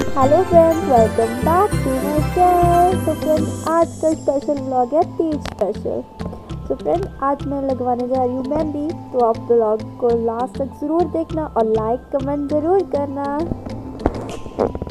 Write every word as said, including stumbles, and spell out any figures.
Hello friends, welcome back to my channel. तो friends, आज का स्पेशल व्लॉग है तीज स्पेशल। तो फ्रेंड्स, आज मैं लगवाने जा रही हूँ मेहंदी। तो आप व्लॉग को लास्ट तक ज़रूर देखना और लाइक कमेंट ज़रूर करना।